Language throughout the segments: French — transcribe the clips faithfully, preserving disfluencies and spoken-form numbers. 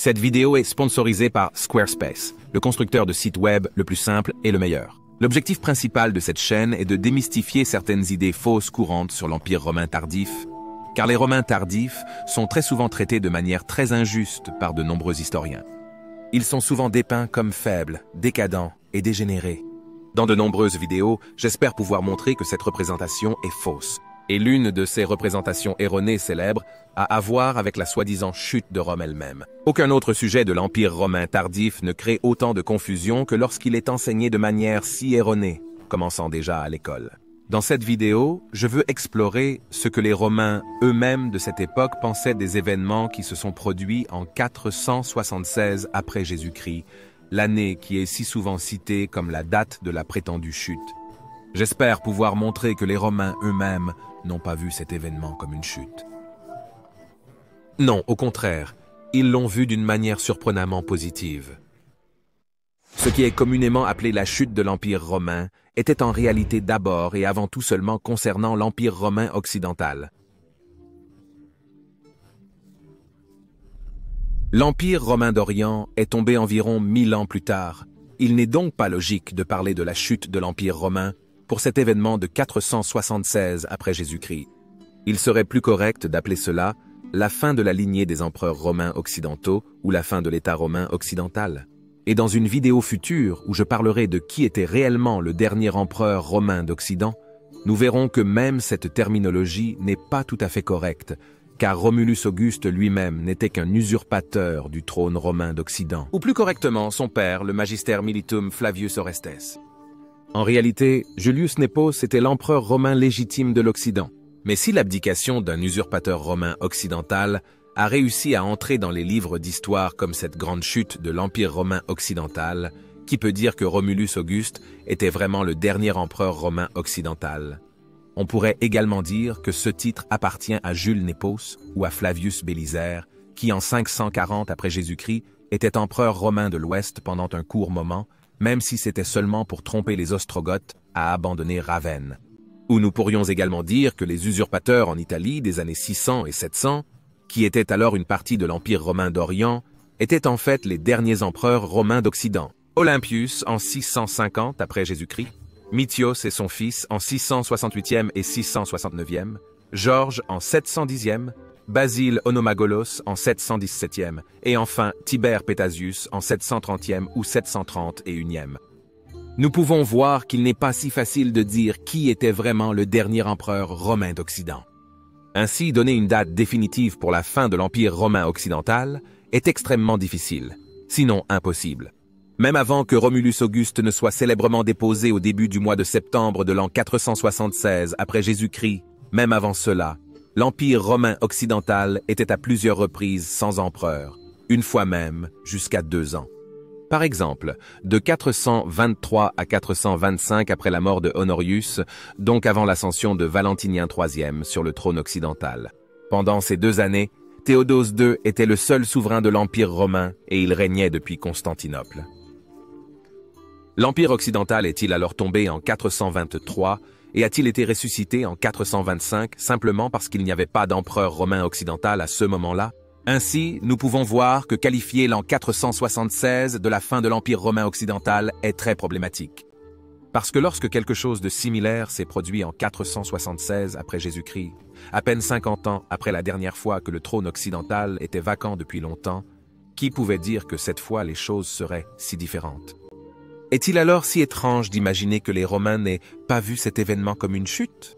Cette vidéo est sponsorisée par Squarespace, le constructeur de sites web le plus simple et le meilleur. L'objectif principal de cette chaîne est de démystifier certaines idées fausses courantes sur l'Empire romain tardif, car les Romains tardifs sont très souvent traités de manière très injuste par de nombreux historiens. Ils sont souvent dépeints comme faibles, décadents et dégénérés. Dans de nombreuses vidéos, j'espère pouvoir montrer que cette représentation est fausse. Et l'une de ces représentations erronées célèbres a à voir avec la soi-disant chute de Rome elle-même. Aucun autre sujet de l'Empire romain tardif ne crée autant de confusion que lorsqu'il est enseigné de manière si erronée, commençant déjà à l'école. Dans cette vidéo, je veux explorer ce que les Romains eux-mêmes de cette époque pensaient des événements qui se sont produits en quatre cent soixante-seize après Jésus-Christ, l'année qui est si souvent citée comme la date de la prétendue chute. J'espère pouvoir montrer que les Romains eux-mêmes n'ont pas vu cet événement comme une chute. Non, au contraire, ils l'ont vu d'une manière surprenamment positive. Ce qui est communément appelé la chute de l'Empire romain était en réalité d'abord et avant tout seulement concernant l'Empire romain occidental. L'Empire romain d'Orient est tombé environ mille ans plus tard. Il n'est donc pas logique de parler de la chute de l'Empire romain pour cet événement de quatre cent soixante-seize après Jésus-Christ. Il serait plus correct d'appeler cela la fin de la lignée des empereurs romains occidentaux ou la fin de l'État romain occidental. Et dans une vidéo future où je parlerai de qui était réellement le dernier empereur romain d'Occident, nous verrons que même cette terminologie n'est pas tout à fait correcte, car Romulus Auguste lui-même n'était qu'un usurpateur du trône romain d'Occident, ou plus correctement son père, le Magister Militum Flavius Orestes. En réalité, Julius Nepos était l'empereur romain légitime de l'Occident. Mais si l'abdication d'un usurpateur romain occidental a réussi à entrer dans les livres d'histoire comme cette grande chute de l'Empire romain occidental, qui peut dire que Romulus Auguste était vraiment le dernier empereur romain occidental? On pourrait également dire que ce titre appartient à Jules Nepos ou à Flavius Bélisaire, qui en cinq cent quarante après Jésus-Christ était empereur romain de l'Ouest pendant un court moment, même si c'était seulement pour tromper les Ostrogoths à abandonner Ravenne. Ou nous pourrions également dire que les usurpateurs en Italie des années six cents et sept cents, qui étaient alors une partie de l'Empire romain d'Orient, étaient en fait les derniers empereurs romains d'Occident. Olympius en six cent cinquante après Jésus-Christ, Mithios et son fils en six cent soixante-huitième et six cent soixante-neuvième, Georges en sept cent dixième, Basile Onomagolos en sept cent dix-septième et enfin Tibère Pétasius en sept cent trentième ou sept cent trente et unième. Nous pouvons voir qu'il n'est pas si facile de dire qui était vraiment le dernier empereur romain d'Occident. Ainsi, donner une date définitive pour la fin de l'Empire romain occidental est extrêmement difficile, sinon impossible. Même avant que Romulus Auguste ne soit célèbrement déposé au début du mois de septembre de l'an quatre cent soixante-seize après Jésus-Christ, même avant cela, l'Empire romain occidental était à plusieurs reprises sans empereur, une fois même jusqu'à deux ans. Par exemple, de quatre cent vingt-trois à quatre cent vingt-cinq après la mort de Honorius, donc avant l'ascension de Valentinien troisième sur le trône occidental. Pendant ces deux années, Théodose deux était le seul souverain de l'Empire romain et il régnait depuis Constantinople. L'Empire occidental est-il alors tombé en quatre cent vingt-trois et a-t-il été ressuscité en quatre cent vingt-cinq simplement parce qu'il n'y avait pas d'empereur romain occidental à ce moment-là? Ainsi, nous pouvons voir que qualifier l'an quatre cent soixante-seize de la fin de l'Empire romain occidental est très problématique. Parce que lorsque quelque chose de similaire s'est produit en quatre cent soixante-seize après Jésus-Christ, à peine cinquante ans après la dernière fois que le trône occidental était vacant depuis longtemps, qui pouvait dire que cette fois les choses seraient si différentes? Est-il alors si étrange d'imaginer que les Romains n'aient pas vu cet événement comme une chute?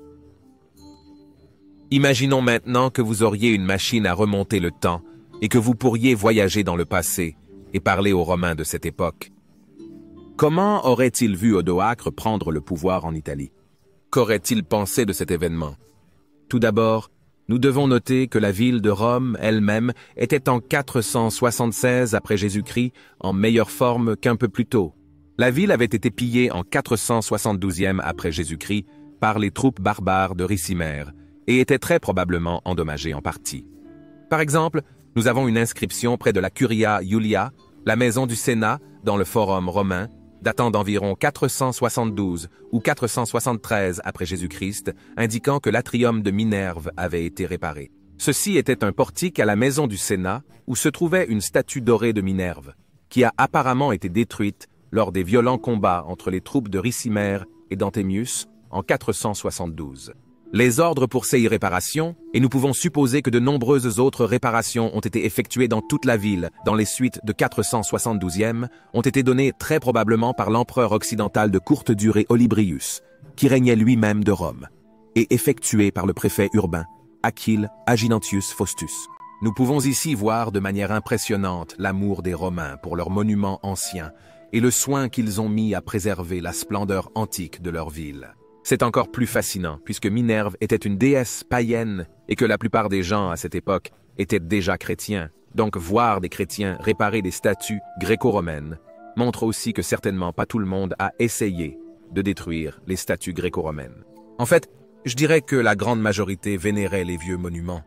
Imaginons maintenant que vous auriez une machine à remonter le temps et que vous pourriez voyager dans le passé et parler aux Romains de cette époque. Comment aurait-il vu Odoacre prendre le pouvoir en Italie? Qu'aurait-il pensé de cet événement? Tout d'abord, nous devons noter que la ville de Rome elle-même était en quatre cent soixante-seize après Jésus-Christ en meilleure forme qu'un peu plus tôt. La ville avait été pillée en quatre cent soixante-douzième après Jésus-Christ par les troupes barbares de Ricimère et était très probablement endommagée en partie. Par exemple, nous avons une inscription près de la Curia Iulia, la maison du Sénat, dans le Forum romain, datant d'environ quatre cent soixante-douze ou quatre cent soixante-treize après Jésus-Christ, indiquant que l'atrium de Minerve avait été réparé. Ceci était un portique à la maison du Sénat où se trouvait une statue dorée de Minerve, qui a apparemment été détruite lors des violents combats entre les troupes de Ricimère et d'Anthemius en quatre cent soixante-douze. Les ordres pour ces réparations, et nous pouvons supposer que de nombreuses autres réparations ont été effectuées dans toute la ville dans les suites de quatre cent soixante-douzième, ont été donnés très probablement par l'empereur occidental de courte durée Olybrius, qui régnait lui-même de Rome, et effectués par le préfet urbain, Achille Aginantius Faustus. Nous pouvons ici voir de manière impressionnante l'amour des Romains pour leurs monuments anciens et le soin qu'ils ont mis à préserver la splendeur antique de leur ville. C'est encore plus fascinant puisque Minerve était une déesse païenne et que la plupart des gens à cette époque étaient déjà chrétiens. Donc voir des chrétiens réparer des statues gréco-romaines montre aussi que certainement pas tout le monde a essayé de détruire les statues gréco-romaines. En fait, je dirais que la grande majorité vénérait les vieux monuments.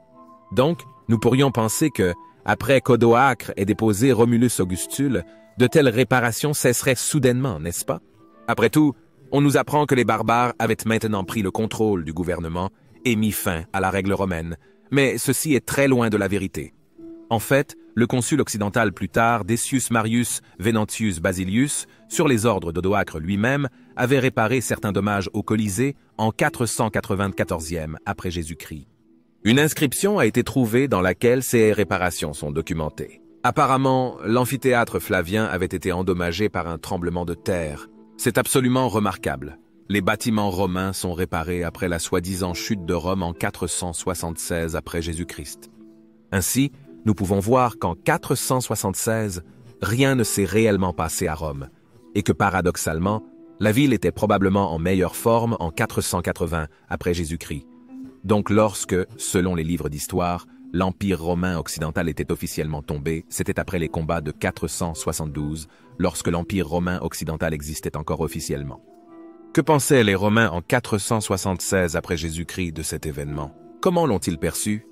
Donc, nous pourrions penser que, après qu'Odoacre ait déposé Romulus Augustule, de telles réparations cesseraient soudainement, n'est-ce pas? Après tout, on nous apprend que les barbares avaient maintenant pris le contrôle du gouvernement et mis fin à la règle romaine, mais ceci est très loin de la vérité. En fait, le consul occidental plus tard, Decius Marius Venantius Basilius, sur les ordres d'Odoacre lui-même, avait réparé certains dommages au Colisée en quatre cent quatre-vingt-quatorzième après Jésus-Christ. Une inscription a été trouvée dans laquelle ces réparations sont documentées. Apparemment, l'amphithéâtre Flavien avait été endommagé par un tremblement de terre. C'est absolument remarquable. Les bâtiments romains sont réparés après la soi-disant chute de Rome en quatre cent soixante-seize après Jésus-Christ. Ainsi, nous pouvons voir qu'en quatre cent soixante-seize, rien ne s'est réellement passé à Rome, et que paradoxalement, la ville était probablement en meilleure forme en quatre cent quatre-vingts après Jésus-Christ. Donc lorsque, selon les livres d'histoire, l'Empire romain occidental était officiellement tombé, c'était après les combats de quatre cent soixante-douze, lorsque l'Empire romain occidental existait encore officiellement. Que pensaient les Romains en quatre cent soixante-seize après Jésus-Christ de cet événement? Comment l'ont-ils perçu?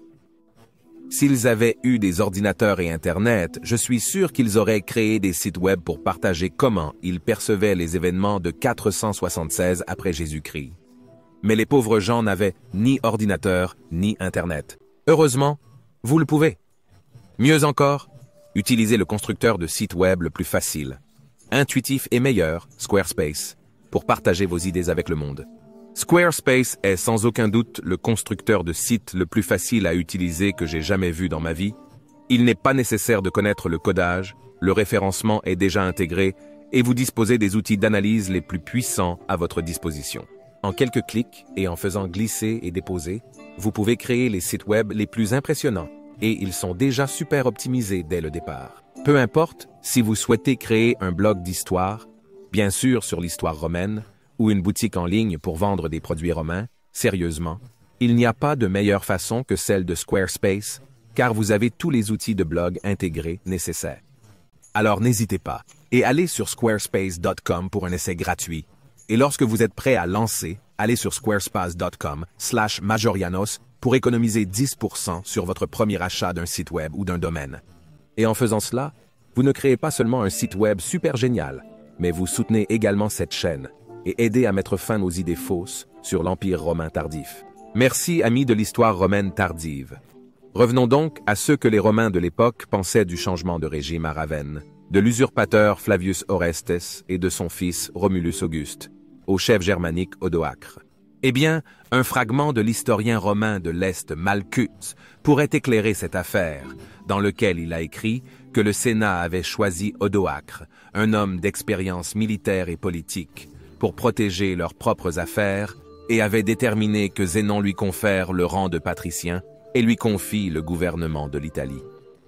S'ils avaient eu des ordinateurs et Internet, je suis sûr qu'ils auraient créé des sites web pour partager comment ils percevaient les événements de quatre cent soixante-seize après Jésus-Christ. Mais les pauvres gens n'avaient ni ordinateur, ni Internet. Heureusement, vous le pouvez. Mieux encore, utilisez le constructeur de sites web le plus facile, intuitif et meilleur, Squarespace, pour partager vos idées avec le monde. Squarespace est sans aucun doute le constructeur de sites le plus facile à utiliser que j'ai jamais vu dans ma vie. Il n'est pas nécessaire de connaître le codage, le référencement est déjà intégré et vous disposez des outils d'analyse les plus puissants à votre disposition. En quelques clics et en faisant glisser et déposer, vous pouvez créer les sites web les plus impressionnants et ils sont déjà super optimisés dès le départ. Peu importe si vous souhaitez créer un blog d'histoire, bien sûr sur l'histoire romaine, ou une boutique en ligne pour vendre des produits romains, sérieusement, il n'y a pas de meilleure façon que celle de Squarespace, car vous avez tous les outils de blog intégrés nécessaires. Alors n'hésitez pas et allez sur squarespace point com pour un essai gratuit. Et lorsque vous êtes prêt à lancer, allez sur squarespace point com slash majorianos pour économiser dix pour cent sur votre premier achat d'un site web ou d'un domaine. Et en faisant cela, vous ne créez pas seulement un site web super génial, mais vous soutenez également cette chaîne et aidez à mettre fin aux idées fausses sur l'Empire romain tardif. Merci, amis de l'histoire romaine tardive. Revenons donc à ce que les Romains de l'époque pensaient du changement de régime à Ravenne, de l'usurpateur Flavius Orestes et de son fils Romulus Auguste, au chef germanique Odoacre. Eh bien, un fragment de l'historien romain de l'Est Malchus pourrait éclairer cette affaire, dans lequel il a écrit que le Sénat avait choisi Odoacre, un homme d'expérience militaire et politique, pour protéger leurs propres affaires, et avait déterminé que Zénon lui confère le rang de patricien et lui confie le gouvernement de l'Italie.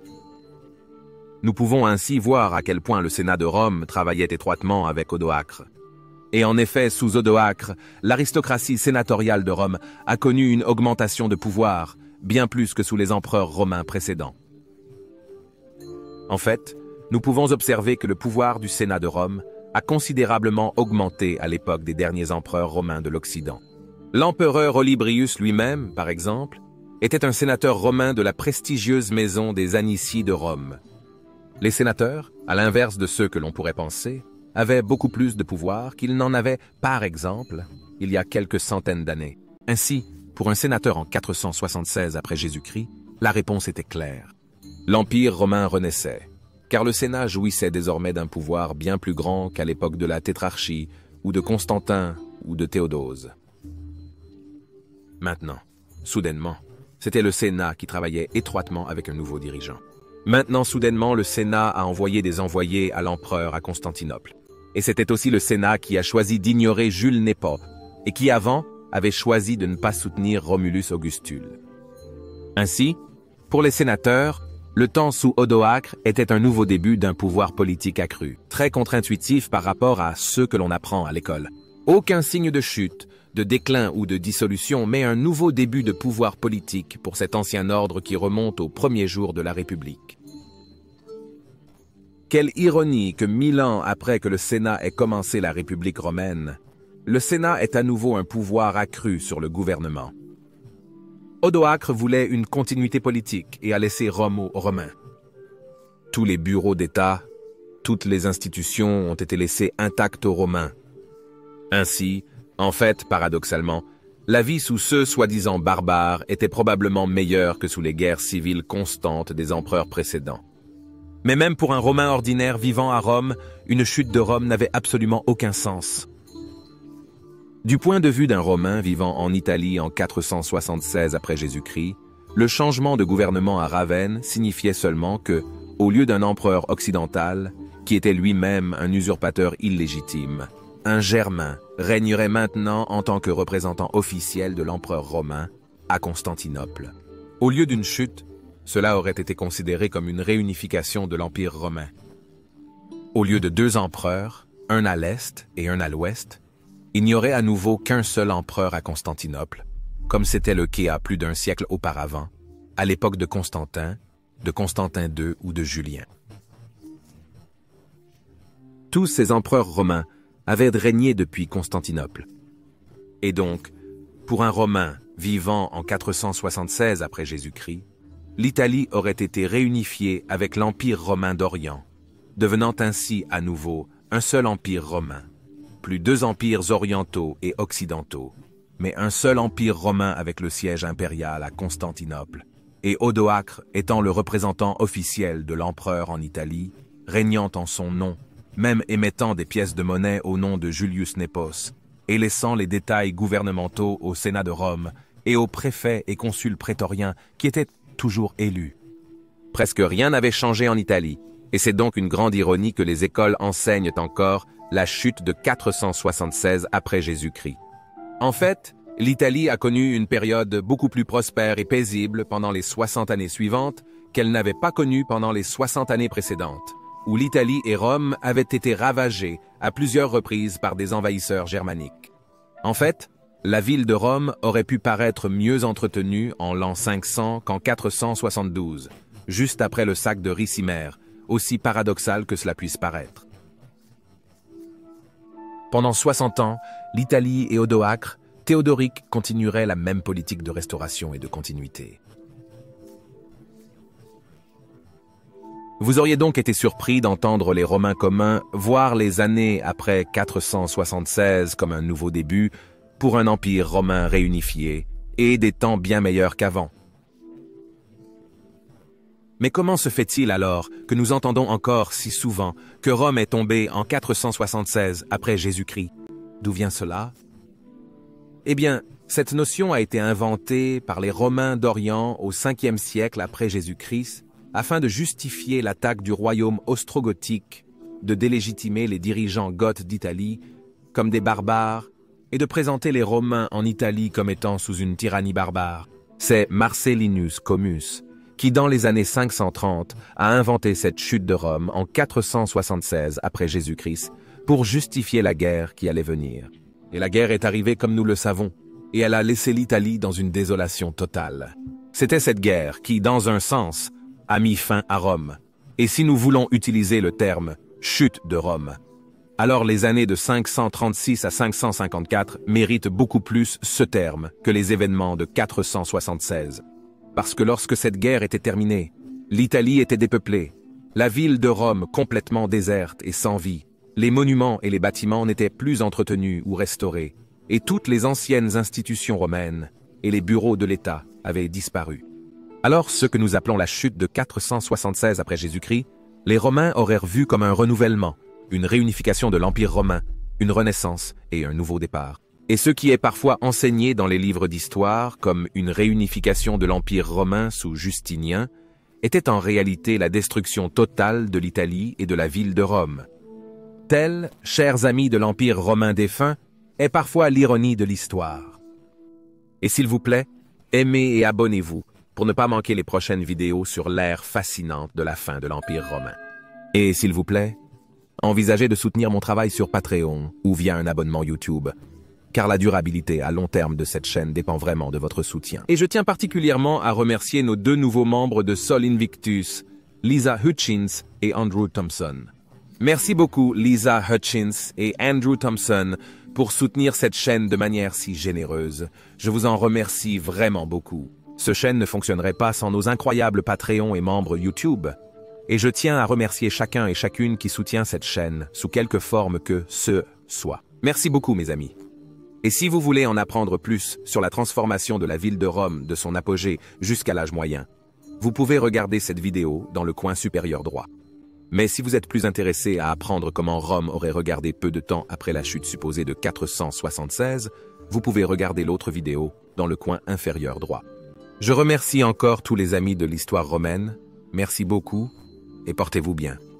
Nous pouvons ainsi voir à quel point le Sénat de Rome travaillait étroitement avec Odoacre. Et en effet, sous Odoacre, l'aristocratie sénatoriale de Rome a connu une augmentation de pouvoir, bien plus que sous les empereurs romains précédents. En fait, nous pouvons observer que le pouvoir du Sénat de Rome a considérablement augmenté à l'époque des derniers empereurs romains de l'Occident. L'empereur Olybrius lui-même, par exemple, était un sénateur romain de la prestigieuse maison des Anici de Rome. Les sénateurs, à l'inverse de ceux que l'on pourrait penser, avaient beaucoup plus de pouvoir qu'ils n'en avaient, par exemple, il y a quelques centaines d'années. Ainsi, Pour un sénateur en quatre cent soixante-seize après Jésus-Christ, la réponse était claire. L'Empire romain renaissait, car le Sénat jouissait désormais d'un pouvoir bien plus grand qu'à l'époque de la tétrarchie, ou de Constantin, ou de Théodose. Maintenant, soudainement, c'était le Sénat qui travaillait étroitement avec un nouveau dirigeant. Maintenant, soudainement, le Sénat a envoyé des envoyés à l'empereur à Constantinople. Et c'était aussi le Sénat qui a choisi d'ignorer Jules Népo, et qui avant avait choisi de ne pas soutenir Romulus Augustule. Ainsi, pour les sénateurs, le temps sous Odoacre était un nouveau début d'un pouvoir politique accru, très contre-intuitif par rapport à ceux que l'on apprend à l'école. Aucun signe de chute, de déclin ou de dissolution, mais un nouveau début de pouvoir politique pour cet ancien ordre qui remonte aux premiers jours de la République. Quelle ironie que mille ans après que le Sénat ait commencé la République romaine, le Sénat est à nouveau un pouvoir accru sur le gouvernement. Odoacre voulait une continuité politique et a laissé Rome aux Romains. Tous les bureaux d'État, toutes les institutions ont été laissées intactes aux Romains. Ainsi, en fait, paradoxalement, la vie sous ceux soi-disant barbares était probablement meilleure que sous les guerres civiles constantes des empereurs précédents. Mais même pour un Romain ordinaire vivant à Rome, une chute de Rome n'avait absolument aucun sens. Du point de vue d'un Romain vivant en Italie en quatre cent soixante-seize après Jésus-Christ, le changement de gouvernement à Ravenne signifiait seulement que, au lieu d'un empereur occidental, qui était lui-même un usurpateur illégitime, un Germain régnerait maintenant en tant que représentant officiel de l'empereur romain à Constantinople. Au lieu d'une chute, cela aurait été considéré comme une réunification de l'Empire romain. Au lieu de deux empereurs, un à l'est et un à l'ouest, il n'y aurait à nouveau qu'un seul empereur à Constantinople, comme c'était le cas plus d'un siècle auparavant, à l'époque de Constantin, de Constantin deux ou de Julien. Tous ces empereurs romains avaient régné depuis Constantinople. Et donc, pour un Romain vivant en quatre cent soixante-seize après Jésus-Christ, l'Italie aurait été réunifiée avec l'Empire romain d'Orient, devenant ainsi à nouveau un seul empire romain. Plus deux empires orientaux et occidentaux, mais un seul empire romain avec le siège impérial à Constantinople, et Odoacre étant le représentant officiel de l'empereur en Italie, régnant en son nom, même émettant des pièces de monnaie au nom de Julius Nepos, et laissant les détails gouvernementaux au Sénat de Rome et aux préfets et consuls prétoriens qui étaient toujours élus. Presque rien n'avait changé en Italie, et c'est donc une grande ironie que les écoles enseignent encore la chute de quatre cent soixante-seize après Jésus-Christ. En fait, l'Italie a connu une période beaucoup plus prospère et paisible pendant les soixante années suivantes qu'elle n'avait pas connue pendant les soixante années précédentes, où l'Italie et Rome avaient été ravagées à plusieurs reprises par des envahisseurs germaniques. En fait, la ville de Rome aurait pu paraître mieux entretenue en l'an cinq cents qu'en quatre cent soixante-douze, juste après le sac de Ricimère, aussi paradoxal que cela puisse paraître. Pendant soixante ans, l'Italie et Odoacre, Théodoric continuerait la même politique de restauration et de continuité. Vous auriez donc été surpris d'entendre les Romains communs voir les années après quatre cent soixante-seize comme un nouveau début pour un empire romain réunifié et des temps bien meilleurs qu'avant. Mais comment se fait-il alors que nous entendons encore si souvent que Rome est tombée en quatre cent soixante-seize après Jésus-Christ? D'où vient cela? Eh bien, cette notion a été inventée par les Romains d'Orient au cinquième siècle après Jésus-Christ afin de justifier l'attaque du royaume ostrogothique, de délégitimer les dirigeants goths d'Italie comme des barbares et de présenter les Romains en Italie comme étant sous une tyrannie barbare. C'est Marcellinus Commus qui, dans les années cinq cent trente, a inventé cette chute de Rome en quatre cent soixante-seize après Jésus-Christ pour justifier la guerre qui allait venir. Et la guerre est arrivée comme nous le savons, et elle a laissé l'Italie dans une désolation totale. C'était cette guerre qui, dans un sens, a mis fin à Rome. Et si nous voulons utiliser le terme « chute de Rome », alors les années de cinq cent trente-six à cinq cent cinquante-quatre méritent beaucoup plus ce terme que les événements de quatre cent soixante-seize. Parce que lorsque cette guerre était terminée, l'Italie était dépeuplée, la ville de Rome complètement déserte et sans vie, les monuments et les bâtiments n'étaient plus entretenus ou restaurés, et toutes les anciennes institutions romaines, et les bureaux de l'État avaient disparu. Alors, ce que nous appelons la chute de quatre cent soixante-seize après Jésus-Christ, les Romains auraient vu comme un renouvellement, une réunification de l'Empire romain, une renaissance et un nouveau départ. Et ce qui est parfois enseigné dans les livres d'histoire comme une réunification de l'Empire romain sous Justinien, était en réalité la destruction totale de l'Italie et de la ville de Rome. Telle, chers amis de l'Empire romain défunt, est parfois l'ironie de l'histoire. Et s'il vous plaît, aimez et abonnez-vous pour ne pas manquer les prochaines vidéos sur l'ère fascinante de la fin de l'Empire romain. Et s'il vous plaît, envisagez de soutenir mon travail sur Patreon ou via un abonnement YouTube, car la durabilité à long terme de cette chaîne dépend vraiment de votre soutien. Et je tiens particulièrement à remercier nos deux nouveaux membres de Sol Invictus, Lisa Hutchins et Andrew Thompson. Merci beaucoup Lisa Hutchins et Andrew Thompson pour soutenir cette chaîne de manière si généreuse. Je vous en remercie vraiment beaucoup. Ce chaîne ne fonctionnerait pas sans nos incroyables Patreons et membres YouTube. Et je tiens à remercier chacun et chacune qui soutient cette chaîne, sous quelque forme que ce soit. Merci beaucoup mes amis. Et si vous voulez en apprendre plus sur la transformation de la ville de Rome de son apogée jusqu'à l'âge moyen, vous pouvez regarder cette vidéo dans le coin supérieur droit. Mais si vous êtes plus intéressé à apprendre comment Rome aurait regardé peu de temps après la chute supposée de quatre cent soixante-seize, vous pouvez regarder l'autre vidéo dans le coin inférieur droit. Je remercie encore tous les amis de l'histoire romaine, merci beaucoup et portez-vous bien.